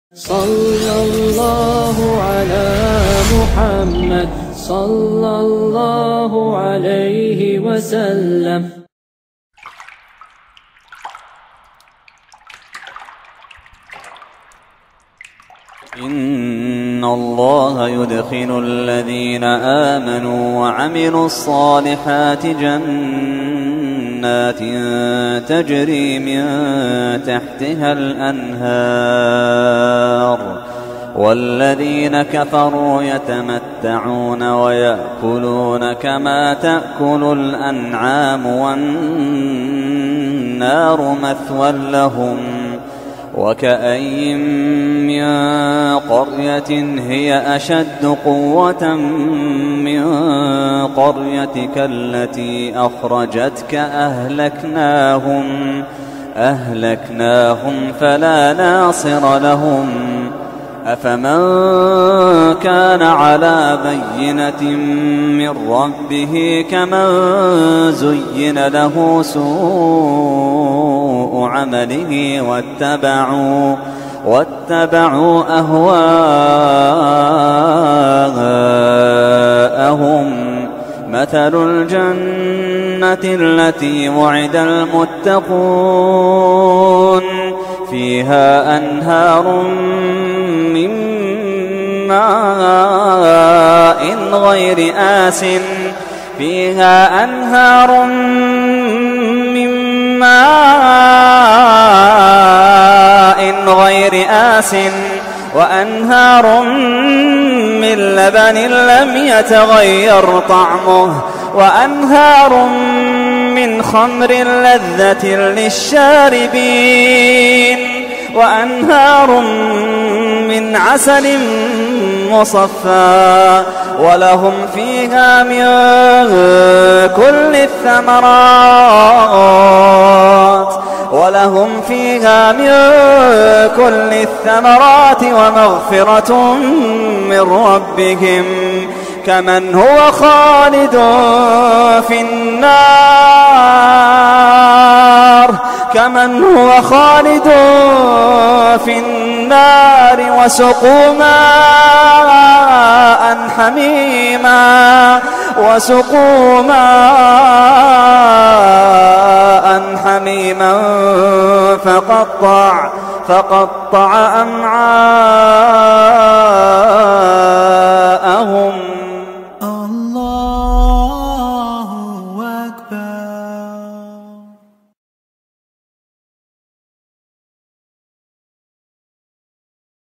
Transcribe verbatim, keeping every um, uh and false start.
صلى الله على محمد صلى الله عليه وسلم. إن الله يدخل الذين آمنوا وعملوا الصالحات جنات تجري من تحتها الأنهار والذين كفروا يتمتعون ويأكلون كما تأكل الأنعام والنار مثوى لهم. وكأين من قرية هي أشد قوة من قريتك التي أخرجتك أهلكناهم أهلكناهم فلا ناصر لهم. أفمن كان على بينة من ربه كمن زين له سوء عمله واتبعوا, واتبعوا أهواءهم. مثل الجنة التي وعد المتقون فيها أنهار من ماء غير آسٍ فيها أنهار من ماء غير آسٍ وأنهار من لبن لم يتغير طعمه وأنهار من خمر لذة للشاربين وأنهار من عسل مصفى ولهم فيها من كل الثمرات ولهم فيها من كل الثمرات ومغفرة من ربهم كمن هو خالد في النار كمن هو خالد في النار وسقوا ماء حميما وسقوا ماء حميما فقطع فقطع أمعاءهم